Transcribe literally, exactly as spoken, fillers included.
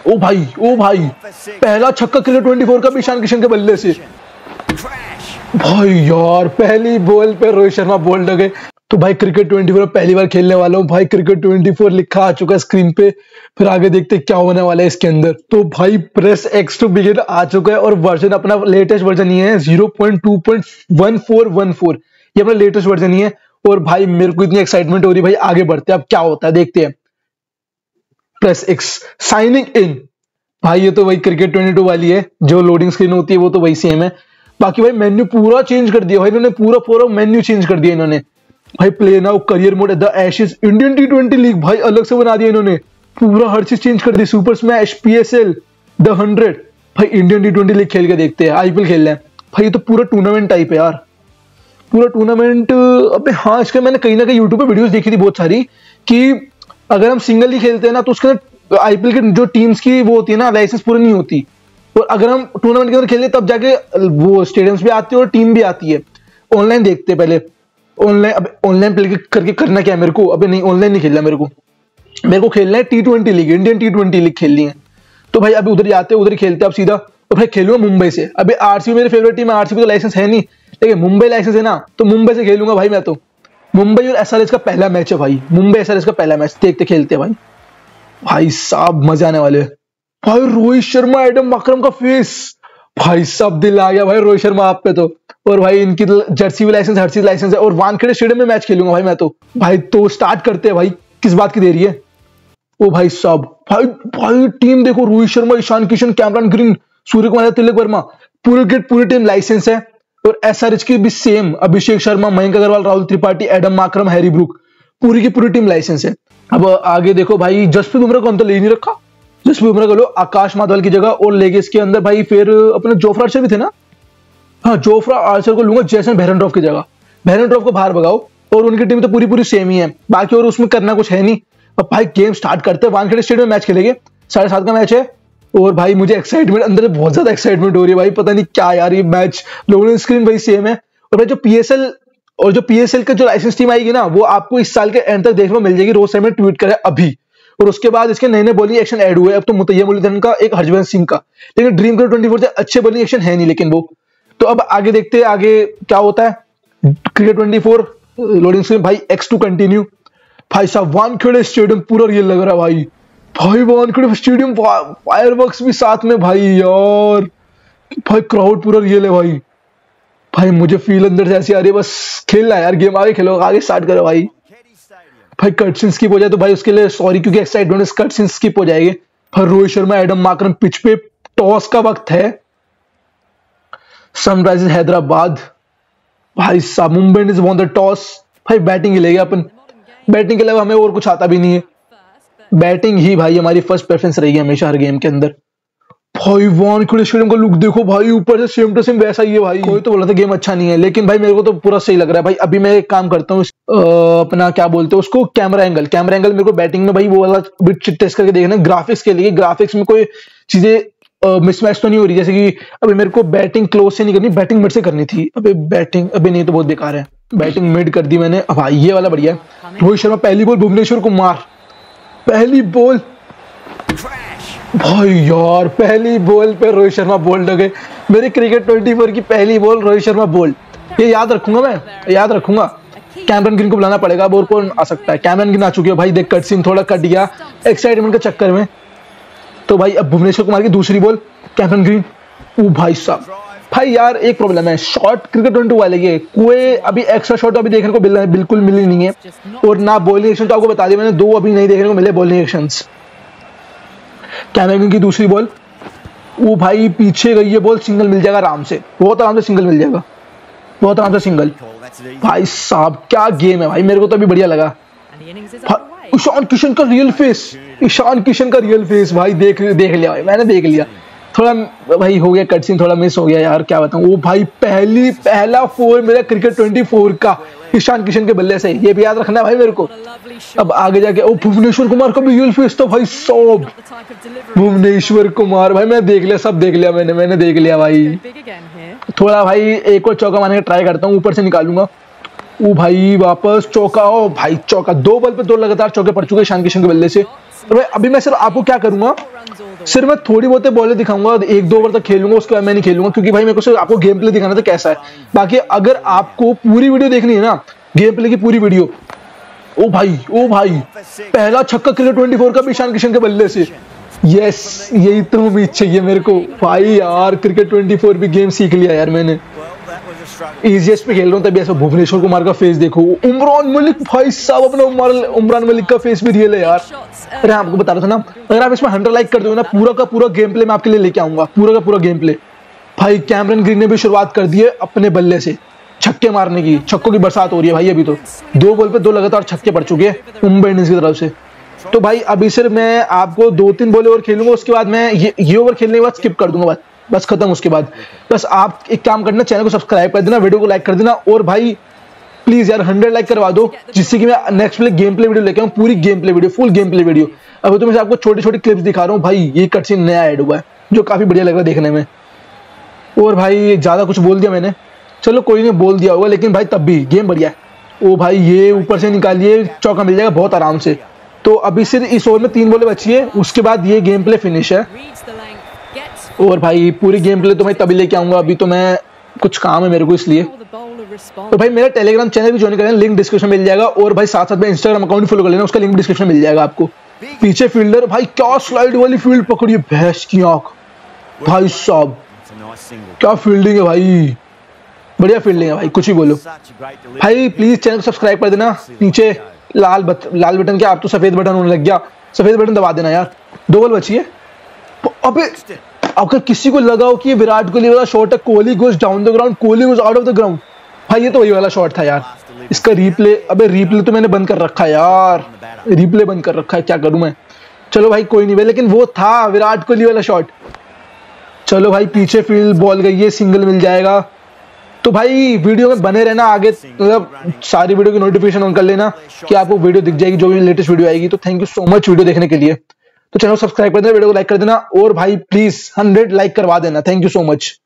ओ भाई ओ भाई, पहला छक्का क्रिकेट ट्वेंटी फोर का भी ईशान किशन के बल्ले से। भाई यार पहली बॉल पे रोहित शर्मा बोल्ड हो गए। तो भाई क्रिकेट ट्वेंटी फोर पहली बार खेलने वाला हूँ भाई, क्रिकेट ट्वेंटी फोर लिखा आ चुका है स्क्रीन पे। फिर आगे देखते क्या होने वाला है इसके अंदर। तो भाई प्रेस एक्स टू बिगिन आ चुका है और वर्जन अपना लेटेस्ट वर्जन ही है zero point two point one four one four, ये अपना लेटेस्ट वर्जन ही है। और भाई मेरे को इतनी एक्साइटमेंट हो रही है भाई, आगे बढ़ते हैं अब क्या होता है देखते हैं। प्रेस एक्स साइनिंग इन, भाई ये तो वही क्रिकेट ट्वेंटी टू वाली है, जो लोडिंग स्क्रीन होती है वो तो वही सेम है। बाकी भाई मेन्यू पूरा चेंज कर दिया भाई इन्होंने, पूरा पूरा मेन्यू चेंज कर दिया इन्होंने भाई। Play now, career mode, the Ashes, Indian T twenty league भाई अलग से बना दिया इन्होंने, पूरा हर चीज चेंज कर दी। Super smash, PSL, the hundred, भाई इंडियन टी ट्वेंटी लीग खेल के देखते हैं, आईपीएल खेल रहे हैं भाई। ये तो पूरा टूर्नामेंट टाइप है यार, पूरा टूर्नामेंट। अबे हाँ, इसके मैंने कहीं ना कहीं यूट्यूब पे वीडियोस देखी थी बहुत सारी कि अगर हम सिंगल ही खेलते हैं ना तो उसके आईपीएल के जो टीम्स की वो होती है ना लाइसेंस पूरी नहीं होती, और अगर हम टूर्नामेंट के अंदर खेलते तब जाके वो स्टेडियम्स भी आती है और टीम भी आती है। ऑनलाइन देखते हैं पहले, ऑनलाइन। अब ऑनलाइन प्ले करके करना क्या है मेरे को, अबे नहीं ऑनलाइन नहीं खेलना मेरे को, मेरे को खेलना है T twenty league, Indian T twenty league खेलनी है। तो भाई अभी उधर जाते हैं, उधर खेलते हैं अब सीधा। तो भाई खेलूंगा मुंबई से। अभी आरसीबी मेरी फेवरेट टीम है, आरसीबी तो लाइसेंस है नहीं, लेकिन मुंबई लाइसेंस है ना, तो मुंबई से खेलूंगा भाई मैं तो। मुंबई और एसआरएच का पहला मैच है भाई, मुंबई एसआरएच का पहला मैच, देखते खेलते हैं भाई। भाई साहब मजा आने वाले। भाई रोहित शर्मा, एडम माकरम का फेस, भाई सब दिल आ गया भाई रोहित शर्मा आप पे तो। और भाई इनकी जर्सी भी लाइसेंस, हर चीज लाइसेंस है, और वानखेड़े स्टेडियम में मैच खेलूंगा भाई मैं तो। भाई तो स्टार्ट करते हैं भाई, किस बात की देरी है। ओ भाई साहब, भाई भाई टीम देखो, रोहित शर्मा, ईशान किशन, कैमरन ग्रीन, सूर्य कुमार, तिलक वर्मा, पूरी किट पूरी टीम लाइसेंस है। और एसआरएच की भी same, Abhishek Sharma, Mayank Agarwal, Rahul Tripathi, Aiden Markram, Harry Brook, पूरी की पूरी टीम लाइसेंस है। अब आगे देखो भाई, जसप्रीत बुमराह को हम तो ले नहीं रखा, जसप्रीत बुमराह को लो आकाश माधवाल की जगह। और लेगे इसके अंदर भाई फिर अपने जोफ्रा आर्चर भी थे ना, हाँ जोफ्रा आर्चर को लूंगा जैसन बेहरनड्रॉफ की जगह। बेहरनड्रॉफ को बाहर भगाओ, और उनकी टीम तो पूरी पूरी सेम ही है, बाकी और उसमें करना कुछ है नहीं। अब भाई गेम स्टार्ट करते हैं, वानखेड़े स्टेडियम में मैच खेलेंगे, साढ़े सात का मैच है। और भाई मुझे एक्साइटमेंट अंदर से बहुत ज्यादा एक्साइटमेंट हो रही है भाई, पता नहीं क्या यार ये मैच। लोडिंग स्क्रीन भाई सेम है। और भाई जो पीएसएल और जो पीएसएल का जो लाइसेंस टीम आएगी ना, वो आपको इस साल के एंड तक देखने को मिल जाएगी। रोज में ट्वीट करे अभी, और उसके बाद इसके नए नए बॉलिंग एक्शन ऐड हुए। अब तो मुतैय्यब मुरलीधरन का, एक हरजवंत सिंह का, लेकिन ड्रीम क्रिकेट ट्वेंटी फोर से अच्छे बॉलिंग एक्शन है नहीं लेकिन वो। तो अब आगे देखते हैं आगे क्या होता है। Cricket twenty four loading screen भाई, एक्स टू कंटिन्यू। भाई साहब वानखेड़े स्टेडियम पूरा रियल लग रहा है भाई, भाई वानखेड़े स्टेडियम फायरवर्क्स भी साथ में भाई यार, भाई क्राउड पूरा रियल है भाई। भाई मुझे फील अंदर से ऐसी आ रही है, बस खेलना है यार गेम, आगे खेलो, आगे स्टार्ट करो भाई। भाई कटसिन स्किप हो जाए तो भाई उसके लिए सॉरी, क्योंकि एक्साइटमेंट कटसिन स्किप हो जाएंगे। फिर Rohit Sharma, Aiden Markram pitch पे, टॉस का वक्त है। सनराइजर्स हैदराबाद, भाई साहब Mumbai Indians won the toss. भाई बैटिंग ही लेंगे अपन, बैटिंग के अलावा हमें और कुछ आता भी नहीं है, बैटिंग ही भाई हमारी फर्स्ट प्रेफरेंस रहेगी हमेशा हर गेम के अंदर। भाई वानखेड़े स्टेडियम का लुक देखो भाई, ऊपर से सेम टू सेम वैसा ही है भाई। कोई तो बोला था गेम अच्छा नहीं है, लेकिन भाई मेरे को तो पूरा सही लग रहा है भाई। अभी मैं एक काम करता हूँ, अपना क्या बोलते हैं उसको, कैमरा एंगल। कैमरा एंगल मेरे को बैटिंग में भाई वो वाला बिट टेस्ट करके देखना, ग्राफिक्स के लिए। ग्राफिक्स में कोई चीजें मिसमैच तो नहीं हो रही, जैसे कि अभी मेरे को बैटिंग क्लोज से नहीं करनी, बैटिंग मिड से करनी थी। अभी बैटिंग अभी नहीं तो बहुत बेकार है, बैटिंग मिड कर दी मैंने। अब भाई ये वाला बढ़िया है। रोहित शर्मा पहली बॉल, भुवनेश्वर कुमार पहली बॉल, भाई यार पहली बॉल पे रोहित शर्मा बोल्ड हो गए। मेरी क्रिकेट ट्वेंटी फोर की पहली बॉल रोहित शर्मा बोल्ड, ये याद रखूंगा मैं, याद रखूंगा। कैमरन ग्रीन को बुलाना पड़ेगा, अब और कौन आ सकता है। कैमरन ग्रीन आ चुकी है भाई, देख कट सीन थोड़ा कट गया एक्साइटमेंट के चक्कर में। तो भाई अब भुवनेश्वर कुमार की दूसरी बॉल, कैमरन ग्रीन, ओ भाई साहब। भाई यार एक प्रॉब्लम है, शॉट क्रिकेट ट्वेंटी वाले के कोई अभी एक्स्ट्रा शॉट अभी देखने को बिल्कुल मिली नहीं है, और ना बॉलिंग एक्शन। तो आपको बता दिया मैंने, दो अभी नहीं देखने को मिले बॉलिंग एक्शंस। कैमरन की दूसरी बॉल, वो भाई पीछे गई है बॉल, सिंगल मिल जाएगा आराम से, बहुत आराम से सिंगल मिल जाएगा, बहुत आराम से सिंगल। भाई साहब क्या गेम है भाई, मेरे को तो अभी बढ़िया लगा। ईशान किशन का रियल फेस, ईशान किशन का रियल फेस भाई, देख देख लिया भाई मैंने, देख लिया। थोड़ा भाई हो गया कट सीन, थोड़ा मिस हो गया यार, क्या बताऊं। वो भाई पहली पहला फोर मेरा क्रिकेट ट्वेंटी फोर का ईशान किशन के बल्ले से, ये भी याद रखना है भाई मेरे को। अब आगे जाके ओ भुवनेश्वर कुमार का भी रियल फेस था भाई सब, भुवनेश्वर कुमार भाई मैं देख लिया, सब देख लिया मैंने मैंने देख लिया भाई। थोड़ा भाई एक और चौका मारने का ट्राई करता हूँ, ऊपर से निकालूंगा। ओ भाई वापस चौका, ओ भाई चौका, दो बॉल पे दो लगातार चौके पड़ चुके ईशान किशन के बल्ले से। भाई अभी मैं सिर्फ आपको क्या करूंगा, सिर्फ मैं थोड़ी बहुत बॉलें दिखाऊंगा, एक दो ओवर तक खेलूंगा, उसके बाद मैं नहीं खेलूंगा, क्योंकि भाई मेरे को सिर्फ आपको गेम प्ले दिखाना था कैसा है। बाकी अगर आपको पूरी वीडियो देखनी है ना, गेम प्ले की पूरी वीडियो, ओ भाई ओ भाई पहला छक्का क्रिकेट ट्वेंटी फोर का भी ईशान किशन के बल्ले से। यस, यही तो उम्मीद चाहिए मेरे को भाई यार। क्रिकेट ट्वेंटी फोर भी गेम सीख लिया यार मैंने, इजीएस्ट पे खेल रहा हूँ तभी ऐसा। भुवनेश्वर कुमार का फेस देखो, उमरान मलिक भाई साहब, अपना उमरान मलिक का फेस भी रियल है यार। अरे आपको बता रहा था ना, अगर आप इसमें हंड्रेड लाइक कर दोगे ना, पूरा का पूरा गेम प्ले मैं आपके लिए लेके आऊंगा, पूरा का पूरा गेम प्ले। भाई कैमरन ग्रीन ने भी शुरुआत कर दी है अपने बल्ले से छक्के मारने की, छक्कों की बरसात हो रही है भाई। अभी तो दो बॉल पे दो लगातार छक्के पड़ चुके हैं मुंबई इंडियंस की तरफ से। तो भाई अभी सिर्फ मैं आपको दो तीन बॉल ओवर खेलूंगा, उसके बाद मैं ये ये ओवर खेलने के बाद स्किप कर दूंगा, बस बस खत्म। उसके बाद बस आप एक काम करना, चैनल को सब्सक्राइब कर देना, वीडियो को लाइक कर देना, और भाई प्लीज यार हंड्रेड लाइक करवा दो, जिससे कि मैं next play game play video लेके आऊँ, पूरी game play video, full game play video. अभी तो मैं आपको छोटी छोटी क्लिप्स दिखा रहा हूँ भाई, ये कट सीन नया ऐड हुआ है जो काफी बढ़िया लग रहा है देखने में। और भाई ज्यादा कुछ बोल दिया मैंने, चलो कोई नहीं, बोल दिया होगा, लेकिन भाई तब भी गेम बढ़िया है। ओ भाई ये ऊपर से निकालिए, चौका मिल जाएगा बहुत आराम से। तो अभी सिर्फ इस ओवर में तीन बॉलें बची है, उसके बाद ये गेम प्ले फिनिश है। और भाई पूरी गेम प्ले तो मैं तभी लेके आऊंगा, अभी तो मैं कुछ काम है मेरे को इसलिए। तो भाई मेरा टेलीग्राम चैनल भी ज्वाइन कर लेना, लिंक डिस्क्रिप्शन में मिल जाएगा, और भाई साथ साथ में इंस्टाग्राम अकाउंट फॉलो कर लेना, उसका लिंक डिस्क्रिप्शन में मिल जाएगा आपको। पीछे फील्डर भाई क्या स्लाइड वाली फील्ड पकड़ी है, भैंस की आंख भाई साहब, क्या फील्डिंग है भाई, बढ़िया फील्डिंग है भाई, कुछ ही बोलो। भाई प्लीज चैनल को सब्सक्राइब कर देना, नीचे लाल बट, लाल बटन क्या, आप तो सफेद बटन होने लग गया, सफेद बटन दबा देना यार। दो बॉल बची है। अबे अगर किसी को लगा हो कि ये विराट कोहली वाला शॉट है, Kohli goes down the ground, Kohli goes out of the ground, भाई ये तो वही वाला शॉट था यार। इसका रिप्ले, अबे रिप्ले तो मैंने बंद कर रखा है यार, रिप्ले बंद कर रखा है, क्या करूं मैं। चलो भाई कोई नहीं भाई, लेकिन वो था विराट कोहली वाला शॉट। चलो भाई पीछे फील्ड बॉल गई है, सिंगल मिल जाएगा। तो भाई वीडियो में बने रहना आगे, मतलब सारी वीडियो की नोटिफिकेशन ऑन कर लेना कि आपको वीडियो दिख जाएगी जो भी लेटेस्ट वीडियो आएगी। तो thank you so much video देखने के लिए। तो चैनल सब्सक्राइब कर देना, वीडियो को लाइक कर देना, और भाई प्लीज हंड्रेड लाइक करवा देना। Thank you so much.